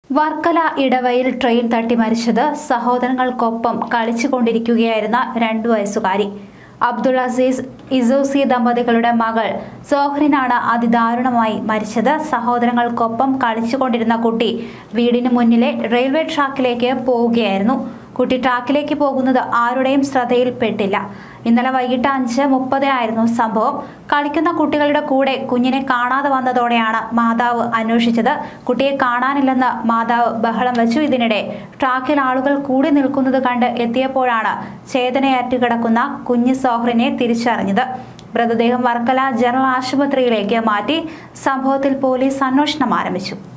Varkala ഇടവയിൽ train തട്ടി മരിച്ചത് സഹോദരങ്ങൾക്കൊപ്പം കളിച്ചുകൊണ്ടിരിക്കുകയായിരുന്ന 2 വയസ്സുകാരി. അബ്ദുൾ അസീസ് ഇസൂസി ദമ്പതികളുടെ മകൾ സോഹറിനാണ് അതിദാരുണമായി മരിച്ചത്. സഹോദരങ്ങൾക്കൊപ്പം കളിച്ചുകൊണ്ടിരുന്ന കുട്ടി വീടിന് മുന്നിലെ റെയിൽവേ ട്രാക്കിലേക്ക് പോവുകയായിരുന്നു. കുട്ടി ട്രാക്കിലേക്ക് പോകുന്നത് ആരുടെയും ശ്രദ്ധയിൽപ്പെട്ടില്ല. ഇന്നലെ വൈകിട്ട് 5:30 സംഭവം. കളിക്കുന്ന കുട്ടികളുടെ കൂടെ കുഞ്ഞിനെ കാണാതെ വന്നതോടെയാണ് മാതാവ് അന്വേഷിച്ചത്. കുട്ടിയെ കാണാനില്ലെന്ന് മാതാവ് ബഹളം വെച്ചു. ഇതിനിടെ ട്രാക്കിൽ ആളുകൾ കൂടി നിൽക്കുന്നത് കണ്ട് എത്തിയപ്പോഴാണ് ചേതനയറ്റ് കിടക്കുന്ന കുഞ്ഞ് സോഹറിനെ തിരിച്ചറിഞ്ഞത്. മൃതദേഹം വർക്കല ജനറൽ ആശുപത്രിയിലേക്ക് മാറ്റി. സംഭവത്തിൽ പോലീസ് അന്വേഷണം ആരംഭിച്ചു.